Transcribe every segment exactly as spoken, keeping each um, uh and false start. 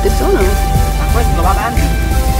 quante sono? Ma questo va avanti?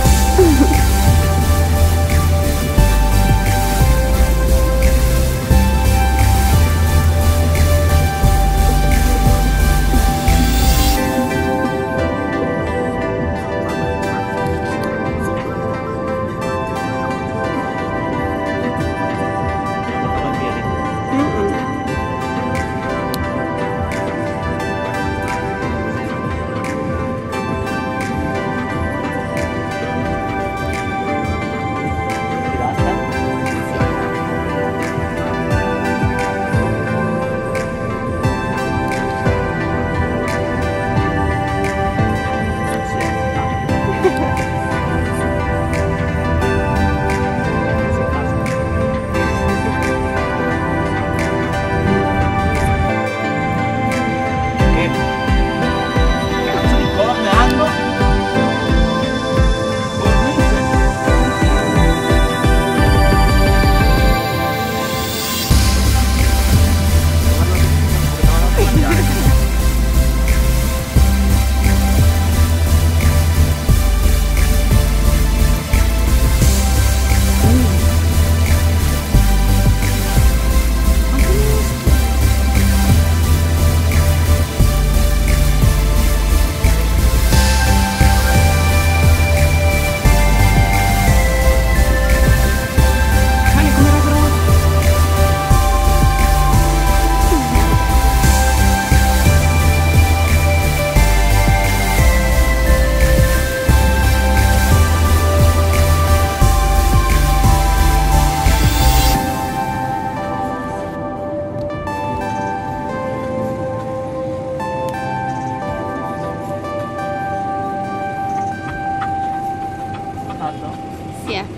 Sì, eh.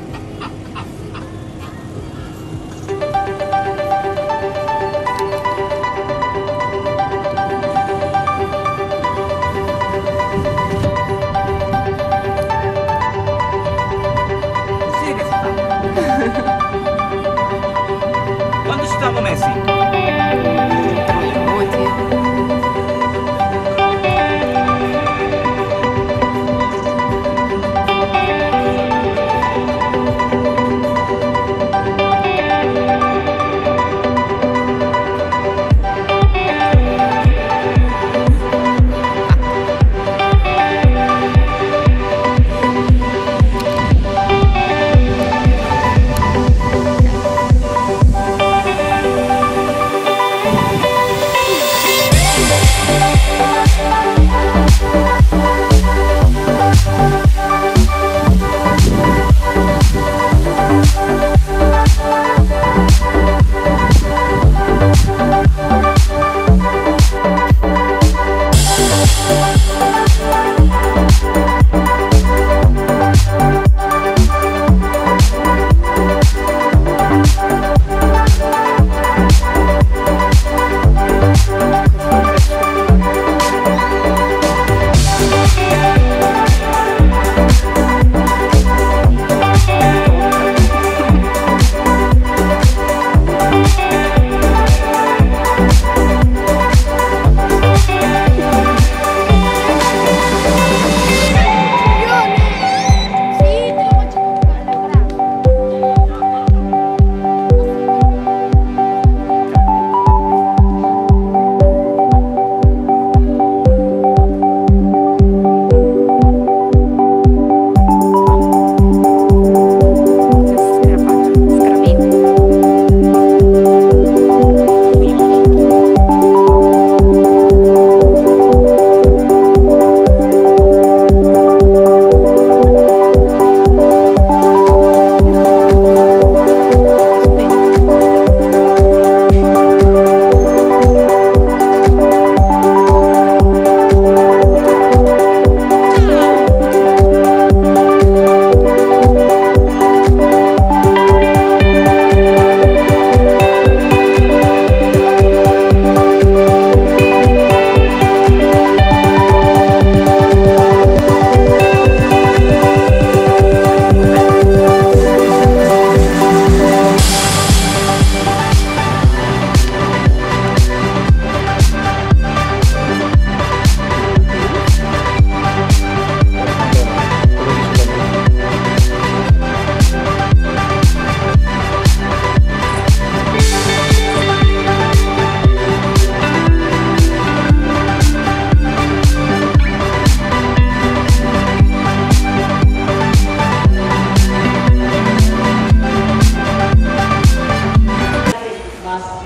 Sì che si fa. Quando ci siamo messi?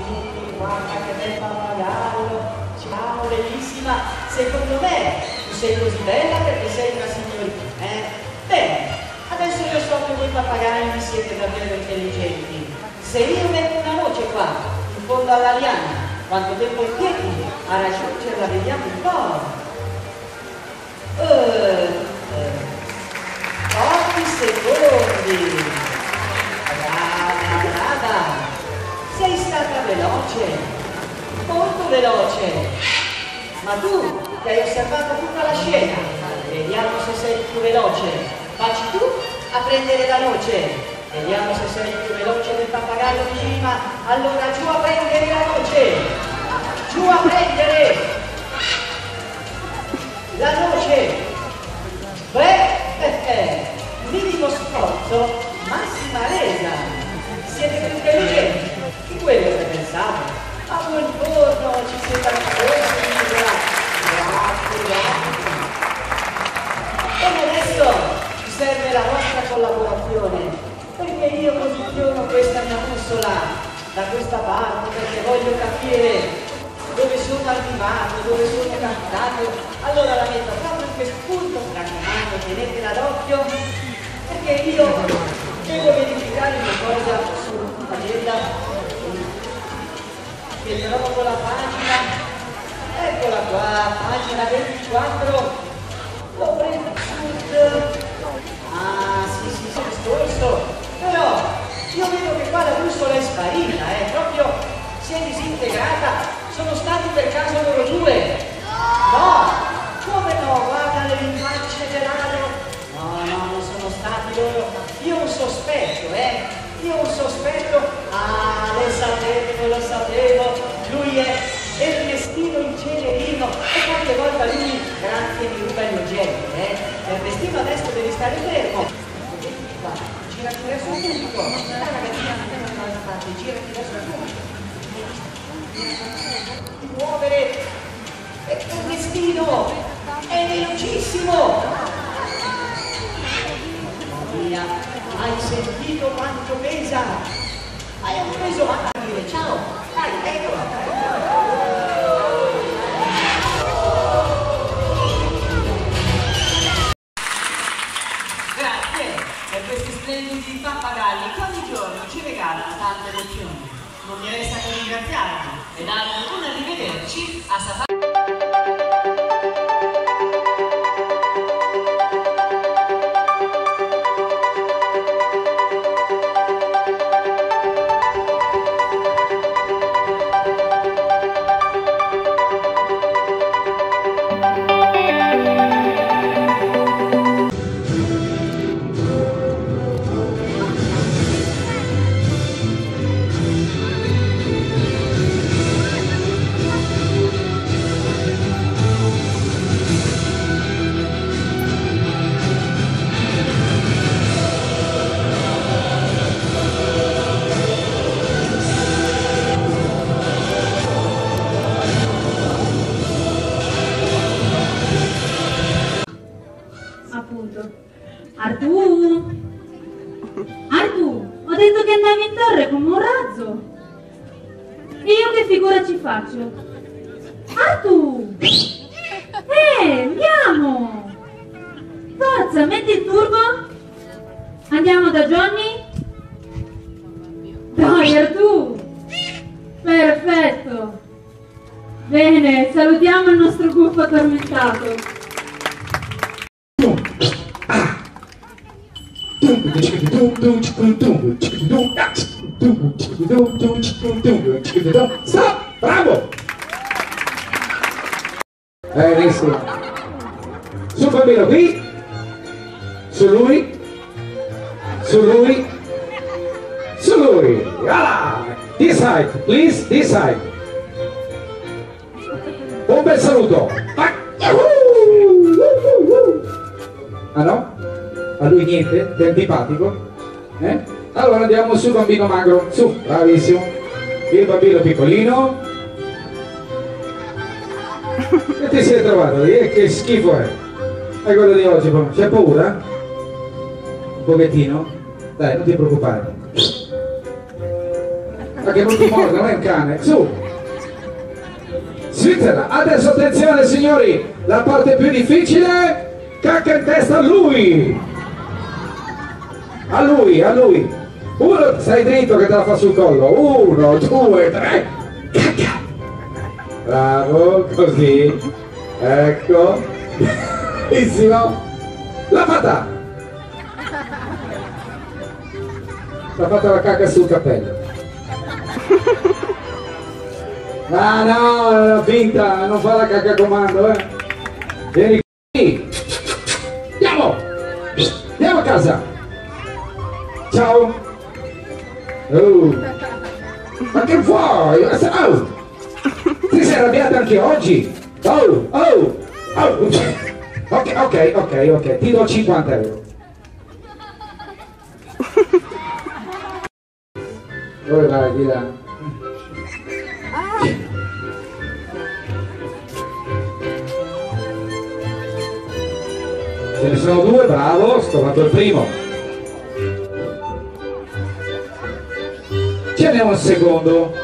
Sì, guarda che bel pappagallo. Ciao, bellissima. Secondo me tu sei così bella perché sei una signorina, eh? Bene, adesso io so che voi pappagalli siete davvero intelligenti. Se io metto una voce qua, in fondo alla liana, quanto tempo impieghi a raggiungerla? Vediamo un po'. Uh, uh, pochi secondi. Brava, brava. Sei stata veloce, molto veloce. Ma tu che hai osservato tutta la scena, vediamo se sei più veloce. Facci tu a prendere la noce. Vediamo se sei più veloce del pappagallo di prima. Allora giù a prendere la noce. Giù a prendere la noce. Beh, eh, eh, minimo sforzo, massima resa. Siete più intelligenti di quello che pensavo. Ma buongiorno, ci siete ancora. Grazie, grazie. E adesso ci serve la vostra collaborazione. Perché io posiziono questa mia bussola da questa parte perché voglio capire dove sono arrivato, dove sono capitato. Allora la metto proprio in questo punto, mi raccomando, tenetela d'occhio, perché io devo verificare una cosa su pagella che trovo la pagina, eccola qua, pagina ventiquattro, l'ho presa sul... Ah, sì, sì, sì, scorso. Però io vedo che qua la bussola è sparita, eh, proprio si è disintegrata. Sono stati per caso loro due? No! Come no? Guarda le rinfacce gelate. No, no, non sono stati loro. Io ho un sospetto, eh. Io ho un sospetto. Ah, lo sapevo, lo sapevo. Lui è Ernestino il Celerino. E qualche volta lui, grazie, mi ruba gli oggetti, eh. Ernestino adesso devi stare fermo. Guarda, girati verso il pubblico. La ragazzina non è una parte, girati verso il pubblico. Di muovere. Ernestino è velocissimo. Mamma mia, hai sentito quanto pesa? Hai un peso a dire ciao. Dai, ecco. Splendidi pappagalli che ogni giorno ci regalano tante emozioni. Non mi resta che ringraziarvi e darvi un arrivederci a Safari. Artù! Artù! Ho detto che andavi in torre come un razzo! E io che figura ci faccio? Artù! Eh, andiamo! Forza, metti il turbo! Andiamo da Johnny? Dai, Artù! Perfetto! Bene, salutiamo il nostro gufo addormentato! Stop! Bravo! Eh, visto. Su bambino qui. Su lui. Su lui. Su lui. Ah! This side, please, this side. Un bel saluto. Ah no? A lui niente? È antipatico? Eh? Allora andiamo sul bambino magro. Su, bravissimo. Il bambino piccolino. Che ti sei trovato lì? Eh, che schifo è. È quello di oggi. C'è paura? Un pochettino? Dai, non ti preoccupare. Ma che non ti morde, non è un cane, su! Svizzera, adesso attenzione signori, la parte più difficile, cacca in testa a lui! A lui, a lui! Uno, stai dritto che te la fa sul collo, uno, due, tre, cacca! Bravo, così, ecco, benissimo, l'ha fatta! L'ha fatta la cacca sul cappello. Ah no, è una finta, non fa la cacca a comando, eh! Vieni qui! Andiamo! Andiamo a casa! Ciao! Oh. Ma che vuoi? Oh. Ti sei arrabbiata anche oggi? Oh, oh, oh. Ok, ok, ok, ok, ti do cinquanta euro. Dove vai? Di là. Ce ne sono due, bravo, sto fatto il primo. Ce n'è un secondo.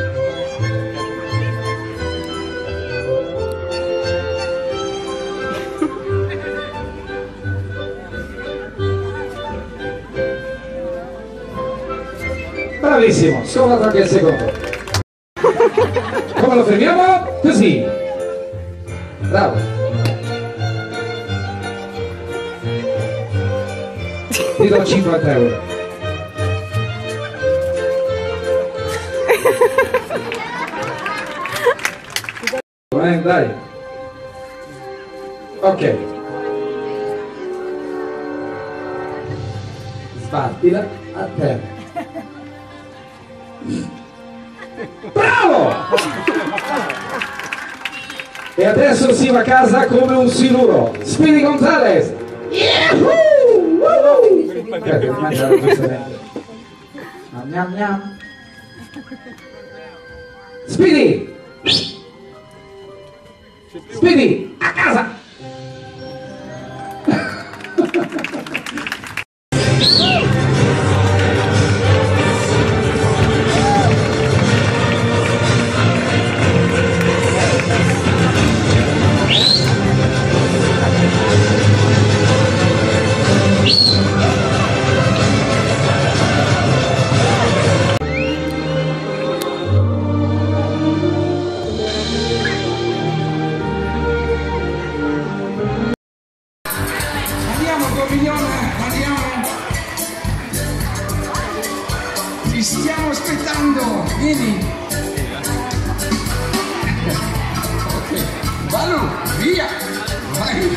Bravissimo, scolato anche il secondo. Come lo fermiamo? Così. Bravo. Ti do cinquanta euro. Eh, dai. Ok. Sbattila a terra. Bravo! E adesso si va a casa come un siluro. Speedy Gonzales. Yahoo! Woo! Gnam gnam. Speedy! Speedy! A casa! Ti stiamo aspettando, vieni. Ok, Balu, via, vai.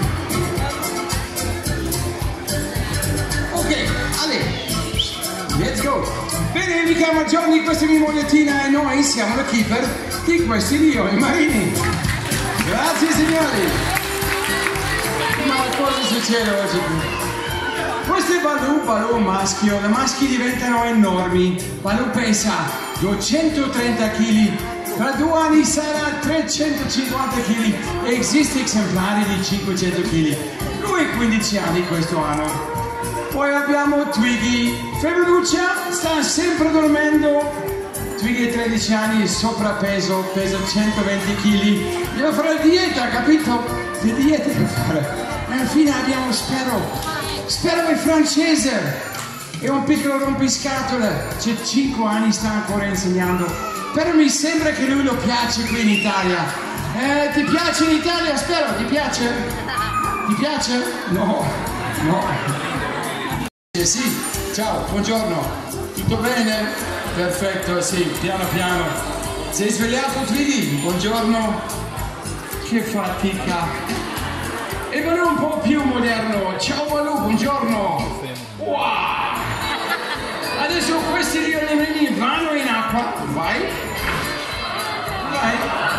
Ok, Ale, let's go. Bene, mi chiamo Johnny, questa è mia mogliettina e noi siamo la keeper di questi Lioni Marini. Grazie signori. Ma cosa succede oggi? Questo è Balù, Balù maschio, le maschi diventano enormi. Balù pesa duecentotrenta chili, tra due anni sarà trecentocinquanta chili e esiste esemplari di cinquecento chili. Lui ha quindici anni questo anno. Poi abbiamo Twiggy, femminuccia, sta sempre dormendo. Twiggy ha tredici anni e sovrappeso, pesa centoventi chili. Deve fare dieta, capito? Che dieta deve fare? E infine abbiamo Spero. Spero è francese, è un piccolo rompiscatole, c'è cinque anni, sta ancora insegnando, però mi sembra che lui lo piace qui in Italia. Eh, ti piace in Italia, Spero? Ti piace? Ti piace? No, no. Eh sì, ciao, buongiorno, tutto bene? Perfetto, sì, piano piano. Sei svegliato, Twiggy? Buongiorno. Che fatica. E Balù un po' più moderno. Ciao Balù, buongiorno. Wow. Adesso questi Lioni Marini vanno in acqua. Vai. Vai.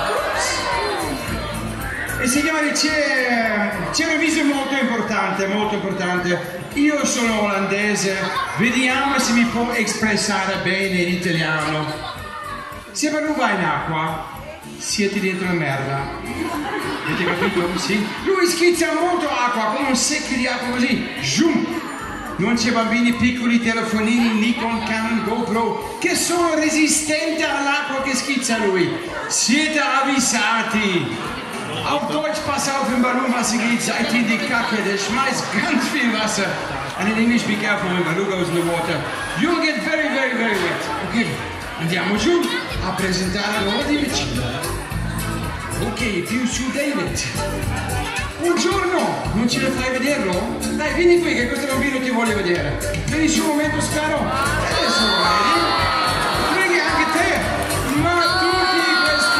E signori, c'è un avviso molto importante, molto importante. Io sono olandese. Vediamo se mi può espressare bene in italiano. Se Balù va in acqua, siete dentro la merda. Avete capito? Sì. Lui schizza molto acqua, come un secchio di acqua così. Zoom. non c'è bambini piccoli, telefonini, Nikon, Canon, GoPro, che sono resistenti all'acqua che schizza lui. Siete avvisati. Auf Deutsch, pass auf im Balloon Wasser geht, seid ihr die Kacke, der schmeißt ganz viel Wasser. And in English, be careful when balloon goes in the water. You'll get very, very, very wet. Ok, andiamo giù a presentare loro di vicino. Ok, più su David. Buongiorno, non ce la fai vederlo? Dai, vieni qui che questo bambino ti vuole vedere. Vieni su un momento, Scaro. Adesso lo vedi? Vedi anche te. Ma tutti questi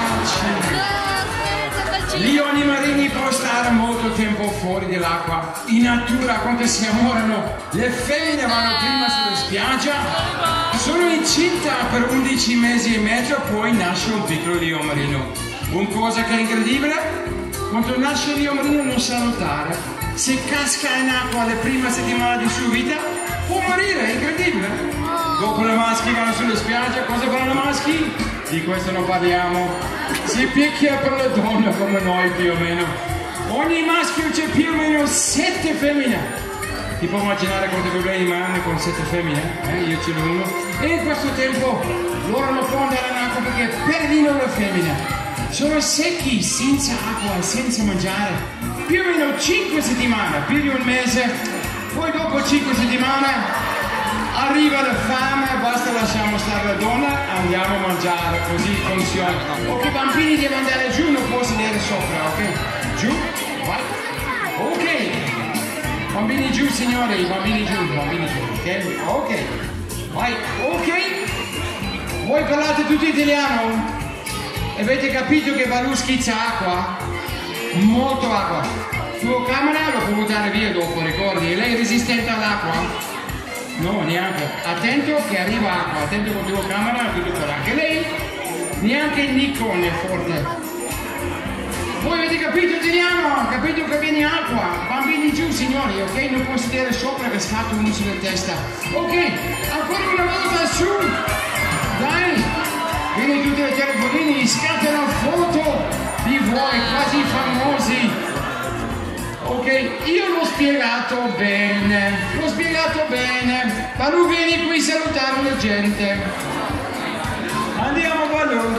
baci. Gli oni marini possono stare molto tempo fuori dall'acqua. In natura, quando si amorano, le femmine vanno prima sulla spiaggia, sono incinta per undici mesi e mezzo, poi nasce un piccolo leone marino. Una cosa che è incredibile, quando nasce il leone marino non sa nuotare. Se casca in acqua le prime settimane di sua vita, può morire, è incredibile. Dopo le maschi vanno sulla spiaggia, cosa fanno le maschi? Di questo non parliamo. Si picchia per le donne come noi più o meno. Ogni maschio c'è più o meno sette femmine. Ti puoi immaginare quanti problemi hanno con sette femmine? Eh? Io ce n'ho uno. E in questo tempo loro non possono andare in acqua perché perdono le femmine. Sono secchi, senza acqua, senza mangiare. Più o meno cinque settimane, più di un mese. Poi dopo cinque settimane arriva la fame, basta lasciamo stare la donna, andiamo a mangiare, così funziona. Ok, bambini devono andare giù, non può sedere sopra, ok? Giù, vai. Ok. Bambini giù, signori, bambini giù, bambini giù, ok? Ok. Vai, ok. Voi parlate tutti italiano? E avete capito che Baloo schizza acqua? Molto acqua. Tua camera lo può buttare via dopo, ricordi? E lei è resistente all'acqua? No, neanche. Attento che arriva acqua, attento con tua camera, tutto per anche lei. Neanche il Nikon è forte. Voi avete capito italiano? Capito che viene acqua? Bambini giù, signori, ok? Non può sedere sopra che scatta uno sulla testa. Ok, ancora una volta su. Dai, vieni tutti i telefonini, scattano foto di voi quasi famosi. Ok, io l'ho spiegato bene, l'ho spiegato bene. Baloo, vieni qui a salutare la gente. Andiamo, Baloo.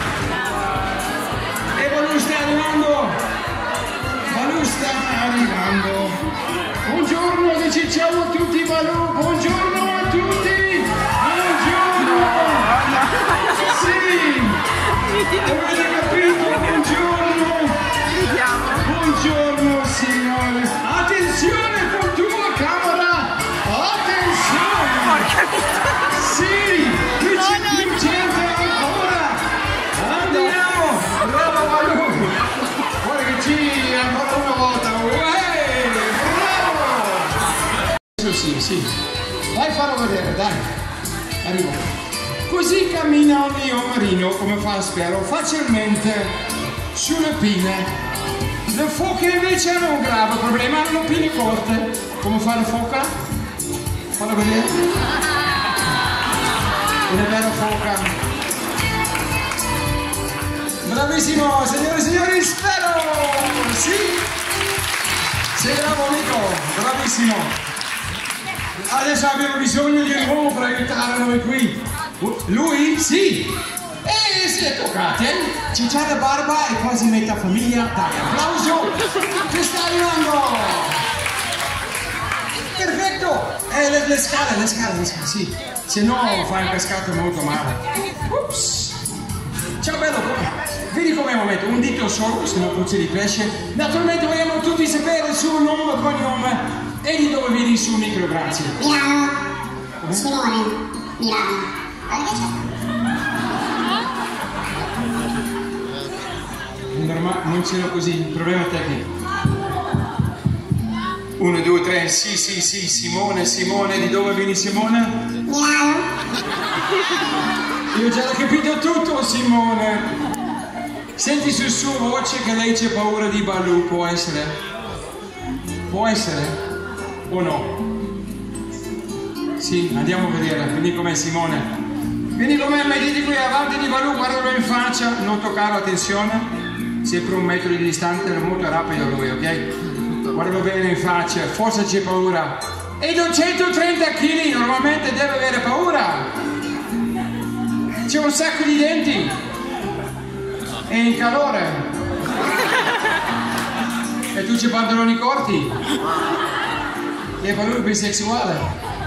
E Baloo sta arrivando. Baloo sta arrivando. Buongiorno, dici ciao a tutti, Baloo. Buongiorno a tutti. Buongiorno. Sì. Avete capito? Buongiorno. Buongiorno signore. Attenzione con tua camera. Attenzione. Sì. Qui c'è più gente ancora. Andiamo. Bravo Baloo. Guarda che ci ancora una volta. Uè, bravo. Sì, sì. Vai a farlo vedere, dai. Arrivo. Così cammina un leone marino, come fa Spero, facilmente sulle pinne. Le foche invece hanno un grave problema, hanno pinne corte. Come fa la foca? Fallo vedere. Una bella foca. Bravissimo, signore e signori, Spero! Sì! Sei bravo amico, bravissimo. Adesso abbiamo bisogno di un uomo per aiutare noi qui. Lui? Sì! E si è toccate, c'è già la barba e quasi metà famiglia. Dai, applauso! Che sta arrivando! Perfetto! E le, le scale, le scale, le scale, sì. Se no fai un pescato molto male. Ups! Ciao bello! Vedi com'è un momento, un dito solo, se no puzzi di pesce. Naturalmente vogliamo tutti sapere il suo nome e cognome e di dove vieni su micro, grazie. Milano. Simone. Milano. Norma- non c'era così, problema tecnico. Uno, due, tre, sì, sì, sì, Simone, Simone, di dove vieni Simone? Milano. Io ho già capito tutto, Simone. Senti sul suo voce che lei c'è paura di Baloo, può essere? Può essere? O no? Sì, andiamo a vedere, vieni con me Simone. Vieni con me, mettiti qui avanti di Baloo, guardalo in faccia, non toccarlo, attenzione. Sempre un metro di distanza, è molto rapido lui, ok? Guardalo bene in faccia, forse c'è paura. E duecentotrenta chili, normalmente deve avere paura. C'è un sacco di denti. E in calore. E tu c'hai pantaloni corti. E Balù è bisessuale.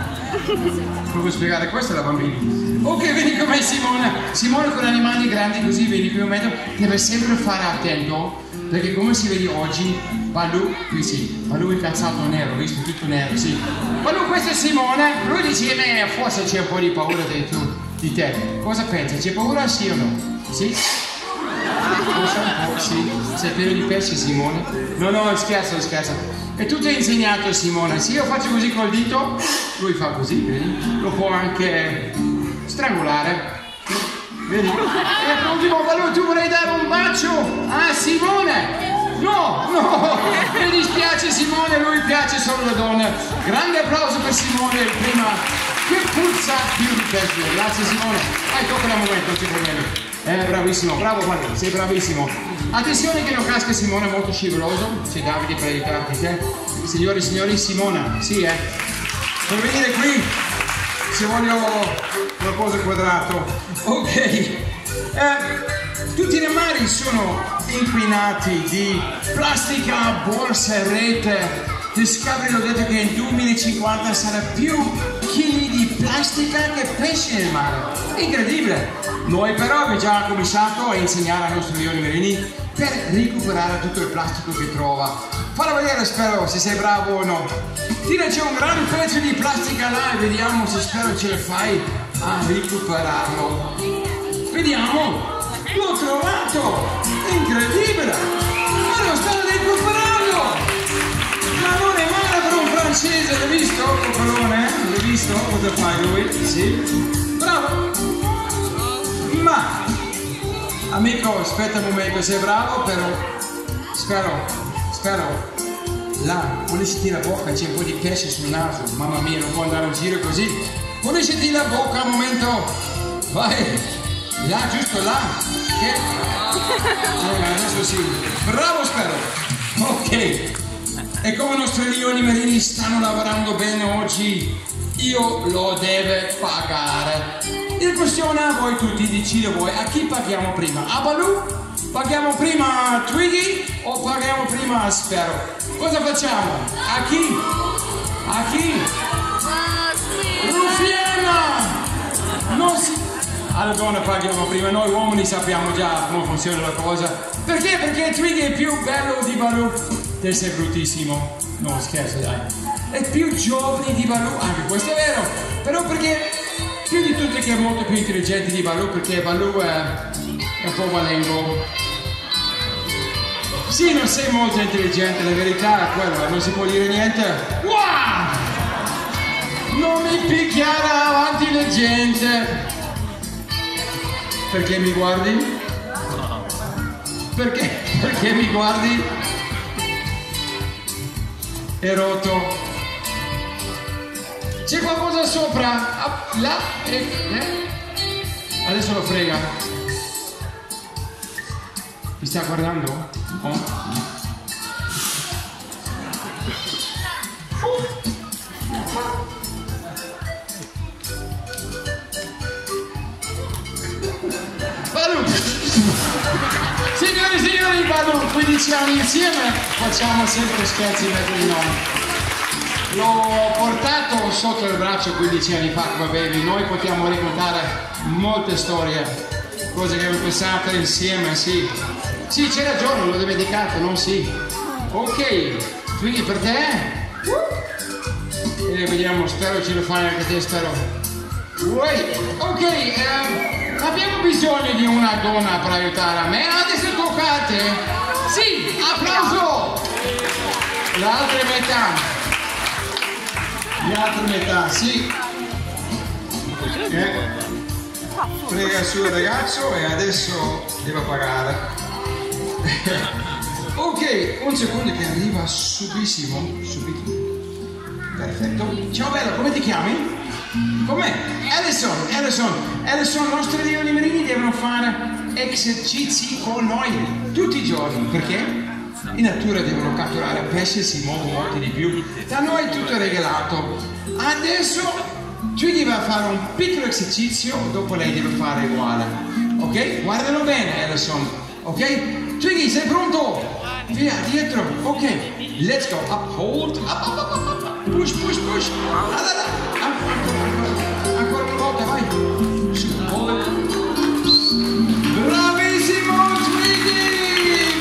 Devo spiegare questo alla bambina. Ok, vedi com'è Simona. Simona con animali grandi così, vedi più o meno, deve sempre fare attento. Perché come si vede oggi, Balù, qui sì, Balù è incazzato nero, visto tutto nero, sì. Balù, questa è Simona, lui dice, me, forse c'è un po' di paura di, tu, di te. Cosa pensa? C'è paura sì o no? Sì? Forse un po', sì. Sei pieno di pesce, Simone? No, no, scherzo, scherzo. E tu ti hai insegnato, Simona, se io faccio così col dito, lui fa così, vedi? Lo può anche strangolare. Vedi? E l'ultimo Balù, tu vorrei dare un bacio a Simone? No, no, mi dispiace Simone, lui piace solo le donne. Grande applauso per Simone, il prima che puzza più di pesce. Grazie Simone. Vai, tocca il momento, non c'è problema. Eh, bravissimo, bravo Balù, sei bravissimo. Attenzione che non casca Simone, è molto scivoloso. C'è Davide per aiutarti te. Signori e signori, Simona, sì eh. Per venire qui, se voglio qualcosa quadrato. Ok. Eh, tutti i mari sono inquinati di plastica, borse, rete. Discovery l'ho detto che nel duemilacinquanta sarà più chili di plastica che pesci nel mare. Incredibile! Noi però abbiamo già cominciato a insegnare ai nostri leoni marini per recuperare tutto il plastico che trova. Fallo vedere, spero, se sei bravo o no. Tira, c'è un gran pezzo di plastica là e vediamo se spero ce le fai a recuperarlo. Vediamo! L'ho trovato! Incredibile! Ma lo stanno recuperando! Ma non è male per un francese, l'hai visto? Coccolone? L'hai visto? Cosa fai lui? Sì? Bravo! Ma, amico, aspetta un momento, sei bravo, però spero, spero, là, pulisciti la bocca, c'è un po' di pesce sul naso, mamma mia, non può andare in giro così. Pulisciti la bocca un momento, vai, là, giusto là, che... Eh, adesso sì, bravo spero, ok. E come i nostri leoni marini stanno lavorando bene oggi, io lo deve pagare. Il questione a voi tutti, decide voi, a chi paghiamo prima? A Balù? Paghiamo prima a Twiggy o paghiamo prima a Spero? Cosa facciamo? A chi? A chi? Ruffiana! Non si... Alla donna paghiamo prima, noi uomini sappiamo già come funziona la cosa. Perché? Perché Twiggy è più bello di Balù. Te sei bruttissimo. No, scherzo dai. È più giovane di Balù, anche questo è vero. Però perché più di tutti che è molto più intelligente di Balù, perché Balù è, è un po' valengo. Sì, non sei molto intelligente, la verità è quella, non si può dire niente. Wow! Non mi picchiare avanti la gente. Perché mi guardi? Perché? Perché mi guardi? È rotto. C'è qualcosa sopra? Ah, là? Eh, eh. Adesso lo frega. Mi sta guardando? Oh. Balù! Signori e signori, Balù, quindici anni insieme, facciamo sempre scherzi in mezzo di noi. L'ho portato sotto il braccio quindici anni fa come baby, noi possiamo raccontare molte storie, cose che abbiamo pensato insieme, sì. Sì, c'è ragione, l'ho dimenticato, non sì. Ok, quindi per te? E vediamo, spero ce lo fai anche te, spero. Wait. Ok, um, abbiamo bisogno di una donna per aiutare a me, adesso tocca a te. Sì, applauso! L'altra metà. L'altra metà, sì. Eh. Prega il suo ragazzo e adesso deve pagare. Ok, un secondo che arriva subissimo. Subito. Perfetto. Ciao bella, come ti chiami? Com'è? Ellison, Ellison, Ellison, i nostri leoni marini devono fare esercizi con noi tutti i giorni. Perché? In natura devono catturare pesce, si muovono molti di più. Da noi è tutto regalato. Adesso Twiggy va a fare un piccolo esercizio, dopo lei deve fare uguale. Ok? Guardalo bene, Ellison. Ok? Twiggy, sei pronto? Via, dietro. Ok. Let's go. Up, hold. Up, up, up, up, up. Push, push, push. Ancora, ancora una volta, vai. Su, hold. Bravissimo Twiggy!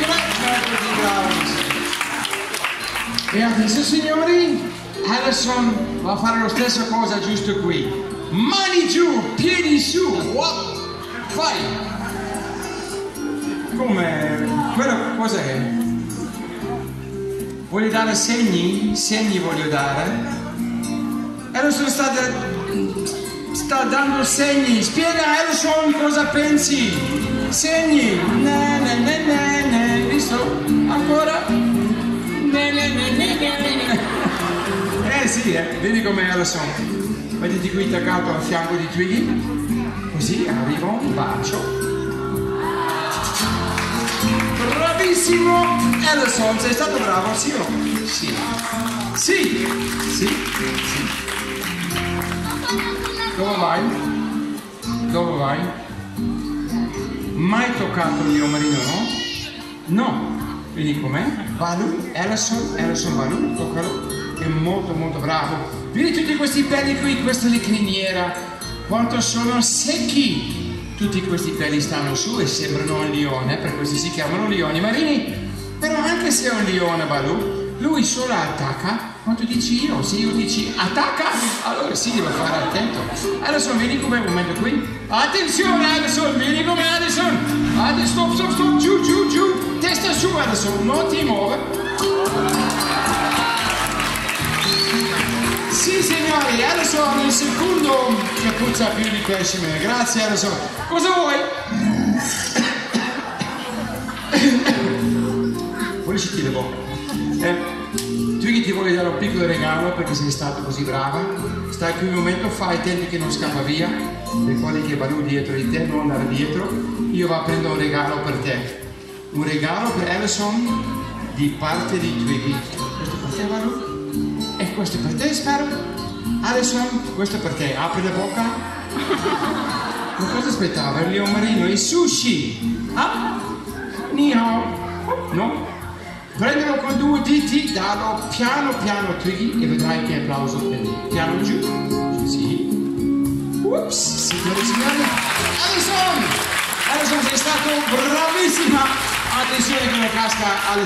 E adesso, signori, Ellison va a fare lo stesso cosa giusto qui. Mani giù, piedi su. What? Vai. Come? Quello cos'è? Voglio dare segni? Segni voglio dare. Ellison sta, da, sta dando segni. Spiega Ellison cosa pensi. Segni. Ne, ne, ne, ne, ne. Visto? Ancora? Ne, ne, ne, ne, ne. Eh sì, eh. Vedi com'è Ellison. Mettiti qui attaccato al fianco di Twiggy. Così arriva un bacio. Bravissimo Ellison, sei stato bravo, sì o no? Sì. Sì, sì, sì. Dove vai? Dove vai? Mai toccato il mio marino, no? No. Vedi com'è? Baloo, Ellison, Ellison Baloo, toccalo. È molto molto bravo. Vedi tutti questi peli qui, questa è la criniera. Quanto sono secchi. Tutti questi peli stanno su e sembrano un leone, per questo si chiamano leoni marini. Però anche se è un leone Baloo, lui solo attacca quando dici io. Se io dici attacca, allora sì, devo fare attento. Ellison, vieni come un momento qui. Attenzione Ellison, vieni come Ellison. Adesso stop, stop, stop, giù, giù, giù. Testa su Ellison, non ti muove. Sì signori, Ellison il secondo che puzza più di pesce. Grazie Ellison. Cosa vuoi? Vuoi sentire bocca? Eh, Twiggy ti voglio dare un piccolo regalo perché sei stato così brava. Stai qui un momento, fai attenti che non scappa via. Ricordi che Baloo dietro di te, non andare dietro. Io vado a prendere un regalo per te. Un regalo per Ellison di parte di Twiggy. Questo per te Baloo? E questo per te, spero. Ellison, questo per te. Apri la bocca. Ma cosa aspettava? Il leone marino, il sushi. Ah? Nino. No? Prendilo con due diti, dallo piano piano a Twiggy e vedrai che applauso prendi. Piano giù. Sì. Ups. Signore e signori. Ellison! Ellison, sei stato bravissima. Attenzione che non casca Ellison.